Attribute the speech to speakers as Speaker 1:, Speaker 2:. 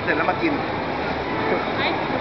Speaker 1: เสร็จแล้วมากิน